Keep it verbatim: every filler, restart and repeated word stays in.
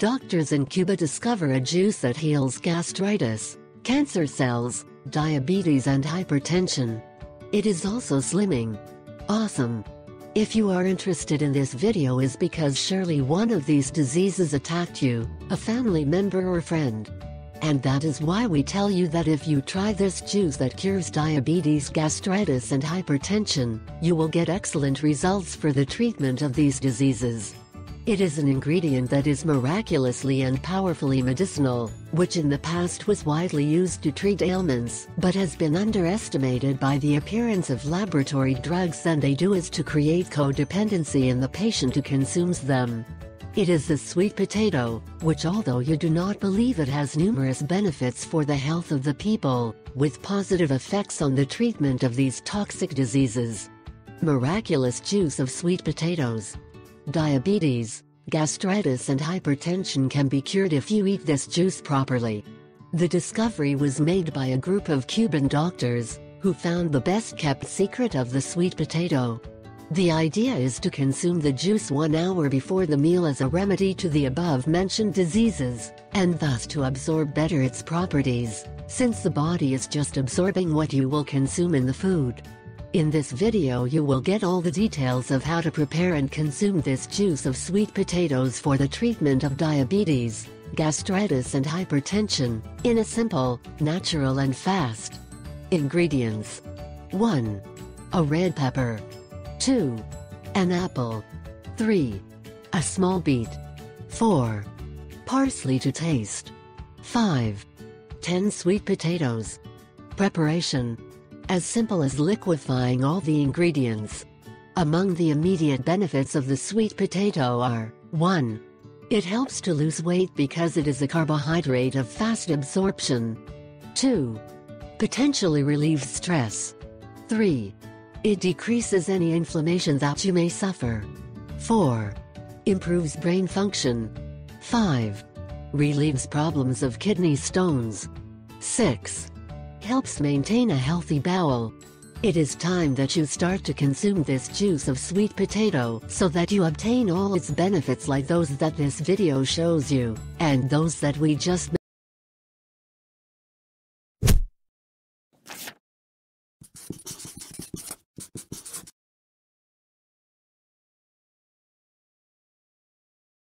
Doctors in Cuba discover a juice that heals gastritis, cancer cells, diabetes and hypertension. It is also slimming. Awesome! If you are interested in this video is because surely one of these diseases attacked you, a family member or friend. And that is why we tell you that if you try this juice that cures diabetes, gastritis and hypertension, you will get excellent results for the treatment of these diseases. It is an ingredient that is miraculously and powerfully medicinal, which in the past was widely used to treat ailments, but has been underestimated by the appearance of laboratory drugs, and they do is to create codependency in the patient who consumes them. It is the sweet potato, which although you do not believe it has numerous benefits for the health of the people, with positive effects on the treatment of these toxic diseases. Miraculous juice of sweet potatoes. Diabetes, gastritis and hypertension can be cured if you eat this juice properly. The discovery was made by a group of Cuban doctors, who found the best-kept secret of the sweet potato. The idea is to consume the juice one hour before the meal as a remedy to the above-mentioned diseases, and thus to absorb better its properties, since the body is just absorbing what you will consume in the food. In this video you will get all the details of how to prepare and consume this juice of sweet potatoes for the treatment of diabetes, gastritis and hypertension, in a simple, natural and fast. Ingredients. one. A red pepper. two. An apple. three. A small beet. four. Parsley to taste. five. ten sweet potatoes. Preparation. As simple as liquefying all the ingredients. Among the immediate benefits of the sweet potato are: one. It helps to lose weight because it is a carbohydrate of fast absorption. two. Potentially relieves stress. three. It decreases any inflammation that you may suffer. four. Improves brain function. five. Relieves problems of kidney stones. six. Helps maintain a healthy bowel. It is time that you start to consume this juice of sweet potato so that you obtain all its benefits, like those that this video shows you, and those that we just